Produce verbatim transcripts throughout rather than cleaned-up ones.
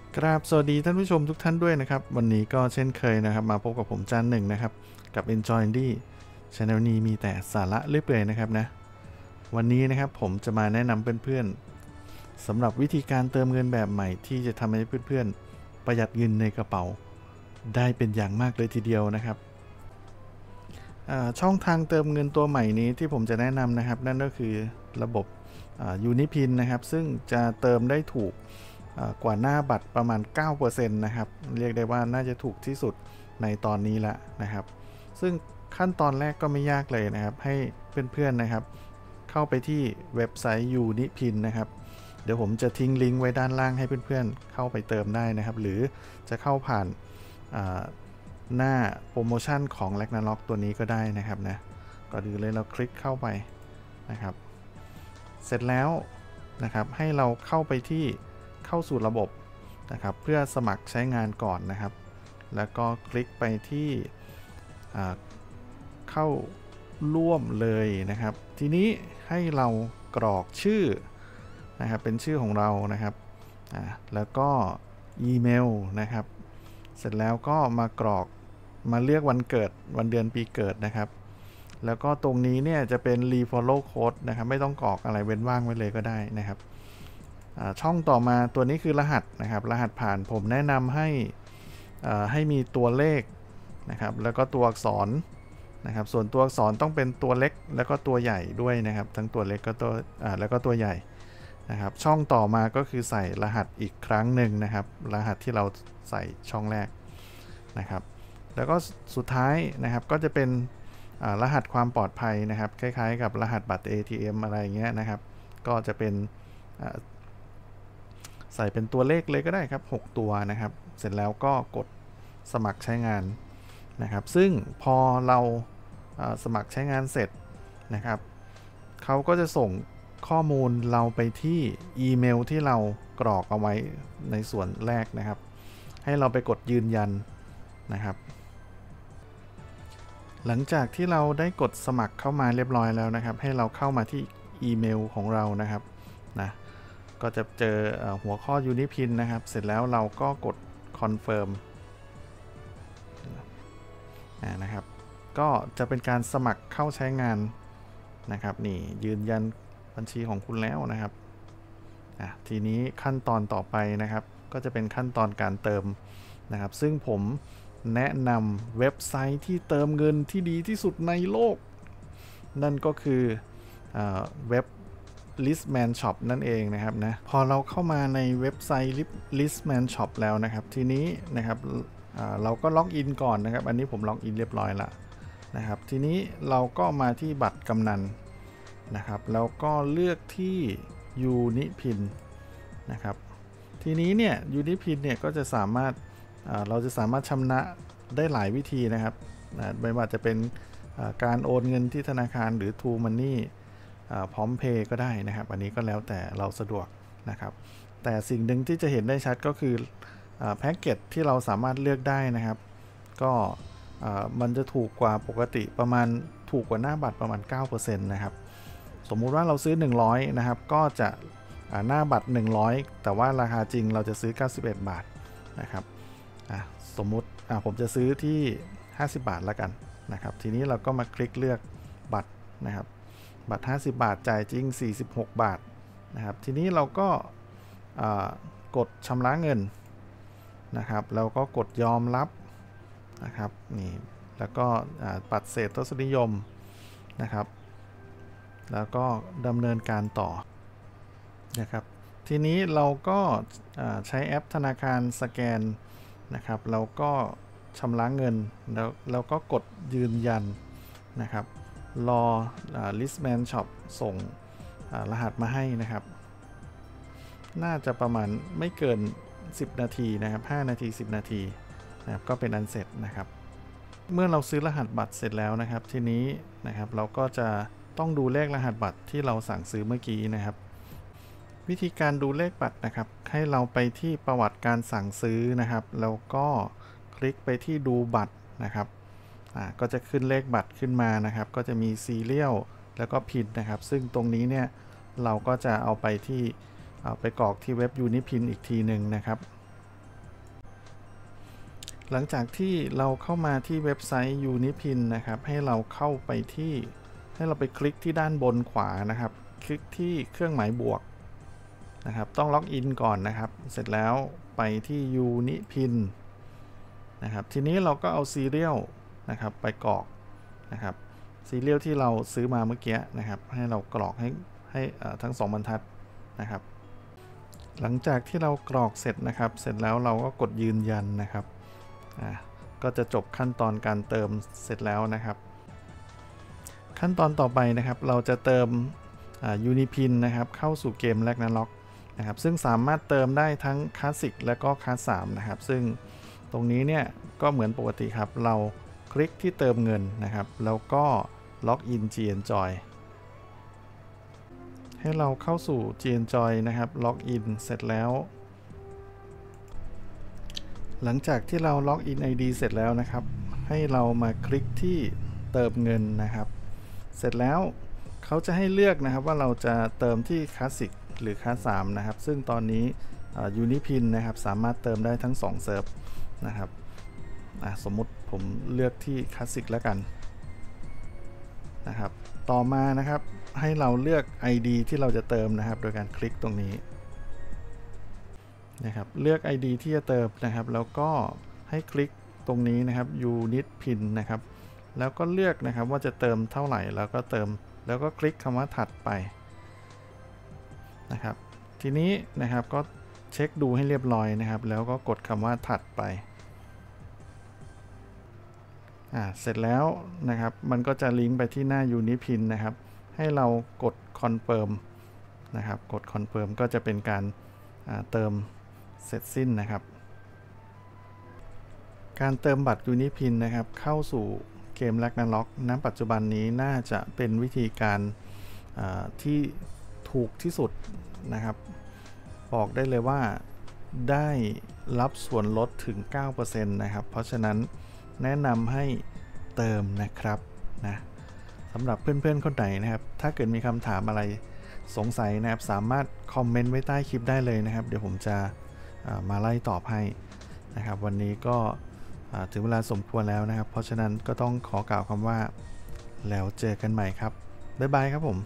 กราบสวัสดีท่านผู้ชมทุกท่านด้วยนะครับวันนี้ก็เช่นเคยนะครับมาพบกับผมจานหนึ่งนะครับกับ Enjoy Indie Channel นี้มีแต่สาระเรื่อยเปื่อยนะครับนะวันนี้นะครับผมจะมาแนะนำเพื่อนๆสำหรับวิธีการเติมเงินแบบใหม่ที่จะทำให้เพื่อนๆประหยัดเงินในกระเป๋าได้เป็นอย่างมากเลยทีเดียวนะครับช่องทางเติมเงินตัวใหม่นี้ที่ผมจะแนะนำนะครับนั่นก็คือระบบยูนิพินนะครับซึ่งจะเติมได้ถูกกว่าหน้าบัตรประมาณ เก้าเปอร์เซ็นต์ นะครับเรียกได้ว่าน่าจะถูกที่สุดในตอนนี้ละนะครับซึ่งขั้นตอนแรกก็ไม่ยากเลยนะครับให้เพื่อนๆนะครับเข้าไปที่เว็บไซต์ Unipin นะครับเดี๋ยวผมจะทิ้งลิงก์ไว้ด้านล่างให้เพื่อนๆเข้าไปเติมได้นะครับหรือจะเข้าผ่านหน้าโปรโมชั่นของ Ragnarok ตัวนี้ก็ได้นะครับนะก่อนอื่นเลยเราคลิกเข้าไปนะครับเสร็จแล้วนะครับให้เราเข้าไปที่เข้าสู่ระบบนะครับเพื่อสมัครใช้งานก่อนนะครับแล้วก็คลิกไปที่เข้าร่วมเลยนะครับทีนี้ให้เรากรอกชื่อนะครับเป็นชื่อของเรานะครับแล้วก็อีเมลนะครับเสร็จแล้วก็มากรอกมาเลือกวันเกิดวันเดือนปีเกิดนะครับแล้วก็ตรงนี้เนี่ยจะเป็น refollow code นะครับไม่ต้องกรอกอะไรเว้นว่างไว้เลยก็ได้นะครับช่องต่อมาตัวนี้คือรหัสนะครับรหัสผ่านผมแนะนำให้ให้มีตัวเลขนะครับแล้วก็ตัวอักษรนะครับส่วนตัวอักษรต้องเป็นตัวเล็กแล้วก็ตัวใหญ่ด้วยนะครับทั้งตัวเล็กก็ตัวแล้วก็ตัวใหญ่นะครับช่องต่อมาก็คือใส่รหัสอีกครั้งหนึ่งนะครับรหัสที่เราใส่ช่องแรกนะครับแล้วก็สุดท้ายนะครับก็จะเป็นรหัสความปลอดภัยนะครับคล้ายๆกับรหัสบัตร เอ ที เอ็ม อะไรเงี้ยนะครับก็จะเป็นใส่เป็นตัวเลขเลยก็ได้ครับหกตัวนะครับเสร็จแล้วก็กดสมัครใช้งานนะครับซึ่งพอเราสมัครใช้งานเสร็จนะครับเขาก็จะส่งข้อมูลเราไปที่อีเมลที่เรากรอกเอาไว้ในส่วนแรกนะครับให้เราไปกดยืนยันนะครับหลังจากที่เราได้กดสมัครเข้ามาเรียบร้อยแล้วนะครับให้เราเข้ามาที่อีเมลของเรานะครับนะก็จะเจอหัวข้อ Unipin นะครับเสร็จแล้วเราก็กด Confirm นะครับก็จะเป็นการสมัครเข้าใช้งานนะครับนี่ยืนยันบัญชีของคุณแล้วนะครับทีนี้ขั้นตอนต่อไปนะครับก็จะเป็นขั้นตอนการเติมนะครับซึ่งผมแนะนำเว็บไซต์ที่เติมเงินที่ดีที่สุดในโลกนั่นก็คือเว็บ Listman Shop นั่นเองนะครับนะพอเราเข้ามาในเว็บไซต์ Listman Shop แล้วนะครับทีนี้นะครับเราก็ล็อกอินก่อนนะครับอันนี้ผมล็อกอินเรียบร้อยแล้วนะครับทีนี้เราก็มาที่บัตรกำนันนะครับแล้วก็เลือกที่ Unipin นะครับทีนี้เนี่ย Unipin เนี่ยก็จะสามารถเราจะสามารถชำระได้หลายวิธีนะครับไม่ว่าจะเป็นการโอนเงินที่ธนาคารหรือ True Money พร้อมเพย์ก็ได้นะครับอันนี้ก็แล้วแต่เราสะดวกนะครับแต่สิ่งหนึ่งที่จะเห็นได้ชัดก็คือแพ็กเกจที่เราสามารถเลือกได้นะครับก็มันจะถูกกว่าปกติประมาณถูกกว่าหน้าบัตรประมาณ เก้าเปอร์เซ็นต์ นะครับสมมุติว่าเราซื้อหนึ่งร้อยนะครับก็จะหน้าบัตรหนึ่งร้อยแต่ว่าราคาจริงเราจะซื้อเก้าสิบเอ็ดบาทนะครับสมมุติผมจะซื้อที่ห้าสิบบาทแล้วกันนะครับทีนี้เราก็มาคลิกเลือกบัตรนะครับบัตรห้าสิบบาทจ่ายจริงสี่สิบหกบาทนะครับทีนี้เราก็กดชำระเงินนะครับแล้วก็กดยอมรับนะครับนี่แล้วก็ปัดเศษทศนิยมนะครับแล้วก็ดำเนินการต่อนะครับทีนี้เราก็ใช้แอปธนาคารสแกนนะครับแล้วก็ชำระเงินแล้วแล้วก็กดยืนยันนะครับรอ Listman Shop ส่งรหัสมาให้นะครับน่าจะประมาณไม่เกินสิบนาทีนะครับห้านาทีสิบนาทีนะครับก็เป็นอันเสร็จนะครับเมื่อเราซื้อรหัสบัตรเสร็จแล้วนะครับทีนี้นะครับเราก็จะต้องดูเลขรหัสบัตรที่เราสั่งซื้อเมื่อกี้นะครับวิธีการดูเลขบัตรนะครับให้เราไปที่ประวัติการสั่งซื้อนะครับแล้วก็คลิกไปที่ดูบัตรนะครับอ่าก็จะขึ้นเลขบัตรขึ้นมานะครับก็จะมีซีเรียลแล้วก็พินนะครับซึ่งตรงนี้เนี่ยเราก็จะเอาไปที่เอาไปกรอกที่เว็บ Unipin อีกทีหนึ่งนะครับหลังจากที่เราเข้ามาที่เว็บไซต์ Unipin นะครับให้เราเข้าไปที่ให้เราไปคลิกที่ด้านบนขวานะครับคลิกที่เครื่องหมายบวกนะครับต้องล็อกอินก่อนนะครับเสร็จแล้วไปที่ Unipin นะครับทีนี้เราก็เอาซีเรียลนะครับไปกรอกนะครับซีเรียลที่เราซื้อมาเมื่อกี้นะครับให้เรากรอกให้ให้ทั้งสองบรรทัดนะครับหลังจากที่เรากรอกเสร็จนะครับเสร็จแล้วเราก็กดยืนยันนะครับอ่าก็จะจบขั้นตอนการเติมเสร็จแล้วนะครับขั้นตอนต่อไปนะครับเราจะเติมยูนิพินนะครับเข้าสู่เกมแรกนาล็อกนะครับซึ่งสามารถเติมได้ทั้งคลาสสิกและก็คลาสสามนะครับซึ่งตรงนี้เนี่ยก็เหมือนปกติครับเราคลิกที่เติมเงินนะครับแล้วก็ล็อกอิน จี Enjoy ให้เราเข้าสู่ จี Enjoy นะครับล็อกอินเสร็จแล้วหลังจากที่เราล็อกอิน ไอ ดี เสร็จแล้วนะครับให้เรามาคลิกที่เติมเงินนะครับเสร็จแล้วเขาจะให้เลือกนะครับว่าเราจะเติมที่คลาสสิกหรือคลาสสามนะครับซึ่งตอนนี้ยูนิพินนะครับสามารถเติมได้ทั้งสองเซิร์ฟนะครับสมมุติผมเลือกที่คลาสสิกแล้วกันนะครับต่อมานะครับให้เราเลือก ไอ ดี ที่เราจะเติมนะครับโดยการคลิกตรงนี้นะครับเลือก ไอ ดี ที่จะเติมนะครับแล้วก็ให้คลิกตรงนี้นะครับ Unit Pin นะครับแล้วก็เลือกนะครับว่าจะเติมเท่าไหร่แล้วก็เติมแล้วก็คลิกคำว่าถัดไปนะครับทีนี้นะครับก็เช็คดูให้เรียบร้อยนะครับแล้วก็กดคำว่าถัดไปอ่าเสร็จแล้วนะครับมันก็จะลิงก์ไปที่หน้า Unipin นะครับให้เรากด Confirm นะครับกด Confirm ก็จะเป็นการเติมเสร็จสิ้นนะครับการเติมบัตร Unipin นะครับเข้าสู่เกม Ragnarok ณ ปัจจุบันนี้น่าจะเป็นวิธีการที่ถูกที่สุดนะครับบอกได้เลยว่าได้รับส่วนลดถึง เก้าเปอร์เซ็นต์ นะครับเพราะฉะนั้นแนะนำให้เติมนะครับนะสำหรับเพื่อนๆคนไหนนะครับถ้าเกิดมีคำถามอะไรสงสัยนะครับสามารถคอมเมนต์ไว้ใต้คลิปได้เลยนะครับเดี๋ยวผมจะมาไล่ตอบให้นะครับวันนี้ก็ถึงเวลาสมควรแล้วนะครับเพราะฉะนั้นก็ต้องขอกล่าวคำว่าแล้วเจอกันใหม่ครับบ๊ายบายครับผม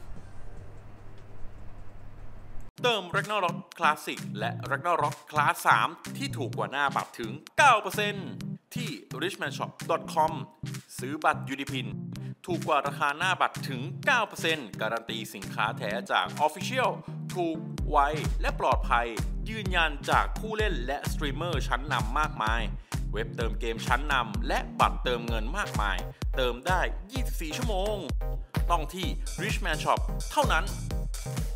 เติม Ragnarok Classic และ Ragnarok Class สามที่ถูกกว่าหน้าบัตรถึง เก้าเปอร์เซ็นต์ ที่ ริชแมนช็อป ดอท คอม ซื้อบัตร Unipin ถูกกว่าราคาหน้าบัตรถึง เก้าเปอร์เซ็นต์ การันตีสินค้าแท้จาก Official ถูกไวและปลอดภัยยืนยันจากผู้เล่นและสตรีมเมอร์ชั้นนำมากมายเว็บเติมเกมชั้นนำและบัตรเติมเงินมากมายเติมได้ยี่สิบสี่ชั่วโมงต้องที่ ริชแมนช็อป เท่านั้น